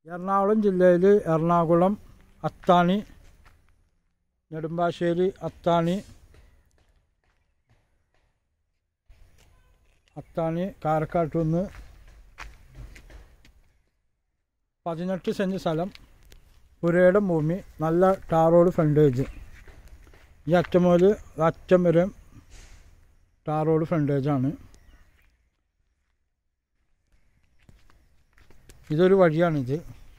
എറണാകുളം ജില്ലയിൽ എറണാകുളം അത്താണി, നെടുമ്പാശ്ശേരി അത്താണി, കാരക്കാട്ടുനിന്ന് 18 സെൻറ്റ് സ്ഥലം, പുരയിടം ഭൂമി, നല്ല ടാർ റോഡ് ഫ്രണ്ടേജ്. ഈ അറ്റം മുതൽ അറ്റം വരെ ടാർ റോഡ് ഫ്രണ്ടേജാണ്. ഇതൊരു വഴിയാണിത്.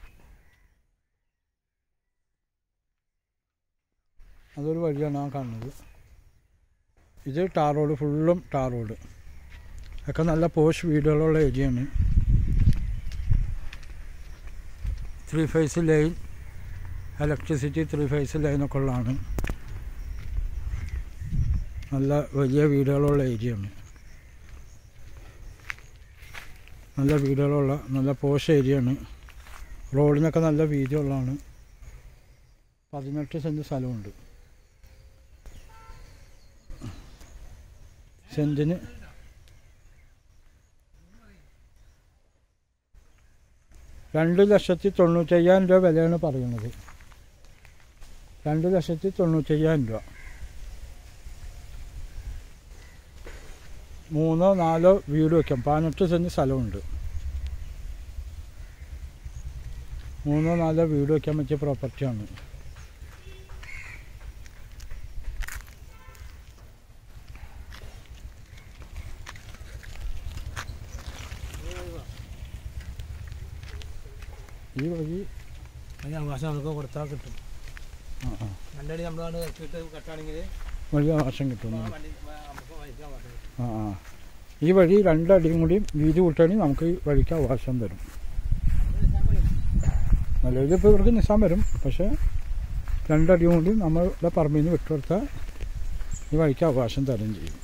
അതൊരു വഴിയാണ് ആ കാണുന്നത്. ഇത് ടാർ റോഡ്, ഫുള്ളും ടാർ റോഡ്. ഒക്കെ നല്ല പോഷ് വീടുകളുള്ള ഏരിയയാണ്. 3 ഫേസ് ലൈൻ, ഇലക്ട്രിസിറ്റി 3 ഫേസ് ലൈനൊക്കെ ഉള്ളതാണ്. നല്ല വലിയ വീടുകളുള്ള ഏരിയയാണ്. നല്ല വീടുകളുള്ള നല്ല പോഷ് ഏരിയയാണ്. റോഡിനൊക്കെ നല്ല വീതിയുള്ളതാണ്. 18 സെൻറ്റ് സ്ഥലമുണ്ട്. സെൻറ്റിന് 2,95,000 രൂപ വിലയാണ് പറയുന്നത്. 2,95,000 രൂപ. 3-4 വീട് വയ്ക്കാം. 18 സെൻറ്റ് സ്ഥലമുണ്ട്. 3-4 വീട് വയ്ക്കാൻ പറ്റിയ പ്രോപ്പർട്ടിയാണ്. ഈ വഴി അവകാശം നമുക്ക് കൊടുത്താൽ കിട്ടും. രണ്ടടി നമ്മളാണ് കട്ടാണെങ്കിൽ വലിയ അവകാശം കിട്ടും. ഈ വഴി 2 അടിയും കൂടി വീതി കൂട്ടുകയാണെങ്കിൽ നമുക്ക് ഈ വഴിക്ക് അവകാശം തരും. നിലവിൽ ഇപ്പോൾ ഇവർക്ക് നിസാൻ വരും. പക്ഷേ 2 അടിയും കൂടി നമ്മളുടെ പറമ്പിൽ നിന്ന് വിട്ടുകൊടുത്താൽ ഈ വഴിക്ക് അവകാശം തരുകയും ചെയ്യും.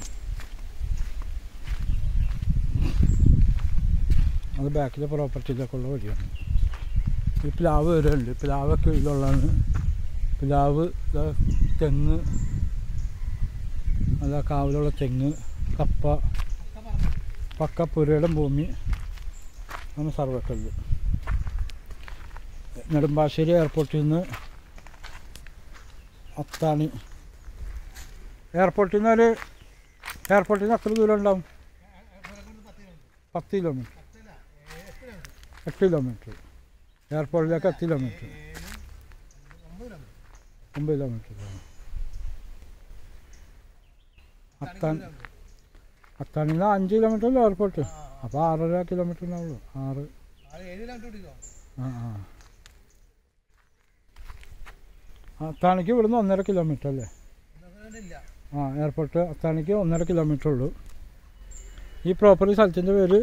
അത് ബാക്കിലെ പ്രോപ്പർട്ടിയിലൊക്കെ ഉള്ള വഴിയാണ്. ഈ പ്ലാവ് വരുന്നുണ്ട്. പ്ലാവൊക്കെ ഇതുള്ളതാണ്. പ്ലാവ്, തെങ്ങ്, നല്ല കാവിലുള്ള തെങ്ങ്, കപ്പ, പക്ക പുരയിടം ഭൂമി ആണ് സർവക്കല്ല്. നെടുമ്പാശ്ശേരി എയർപോർട്ടിൽ നിന്ന് അത്താണി, എയർപോർട്ടിൽ നിന്ന് എത്ര ദൂരം ഉണ്ടാവും? 10 കിലോമീറ്റർ, 8 കിലോമീറ്റർ. എയർപോർട്ടിലേക്ക് 10 കിലോമീറ്റർ, 9 കിലോമീറ്റർ. അത്താണിയിൽ നിന്ന് 5 കിലോമീറ്റർ എയർപോർട്ട്. അപ്പോൾ 6.5 കിലോമീറ്റർ ഉണ്ടാവുള്ളൂ. 6. അത്താണിക്ക് ഇവിടുന്ന് 1.5 കിലോമീറ്റർ അല്ലേ? എയർപോർട്ട് അത്താണിക്ക് 1.5 കിലോമീറ്റർ ഉള്ളൂ. ഈ പ്രോപ്പർട്ടി സ്ഥലത്തിൻ്റെ പേര്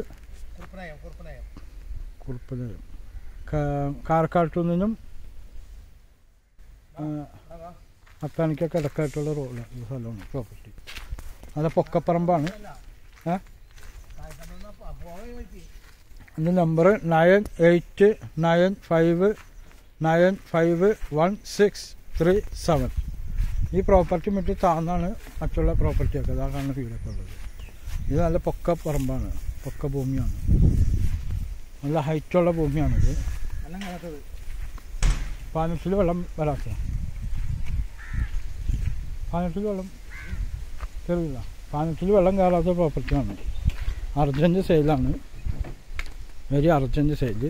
കുറുപ്പനയം. കാരക്കാട്ടു നിന്നും അത്താണിക്കൊക്കെ ഇടക്കായിട്ടുള്ള റോഡ് സ്ഥലമാണ് പ്രോപ്പർട്ടി. നല്ല പൊക്കപ്പറമ്പാണ്. എൻ്റെ നമ്പർ 9895951637. ഈ പ്രോപ്പർട്ടി മറ്റു താന്നാണ് മറ്റുള്ള പ്രോപ്പർട്ടിയൊക്കെ. അതാ കാണുന്ന വീടൊക്കെ ഉള്ളത്. ഇത് നല്ല പൊക്കപ്പറമ്പാണ്, പൊക്ക ഭൂമിയാണ്. നല്ല ഹൈറ്റുള്ള ഭൂമിയാണിത്. 18 വെള്ളം വരാത്ത, 18 വെള്ളം കയറില്ല. 18 വെള്ളം കയറാത്ത പ്രോപ്പർട്ടിയാണ്. അർജൻറ്റ് സെയിലാണ്. Very urgent sale.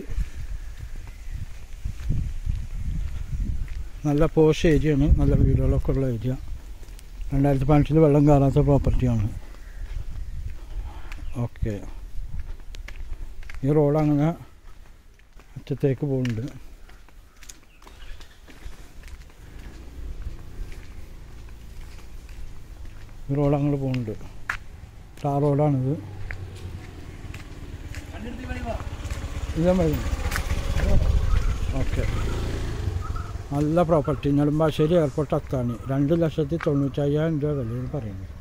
നല്ല പോഷ് ഏരിയയാണ്. നല്ല വീടുകളൊക്കെ ഉള്ള ഏരിയ. 2018 വെള്ളം കയറാത്ത പ്രോപ്പർട്ടിയാണ്. ഓക്കെ. ഈ റോഡ് അങ്ങനെ അറ്റത്തേക്ക് പോകുന്നുണ്ട്. ഈ റോഡ് അങ്ങോട്ട് പോകുന്നുണ്ട്. ടാർ റോഡാണിത്. ഇതാ മതി. ഓക്കെ. നല്ല പ്രോപ്പർട്ടി. നെടുമ്പാശ്ശേരി എയർപോർട്ട് അത്താണി. 2,95,000 രൂപ വിലയിൽ പറയുന്നത്.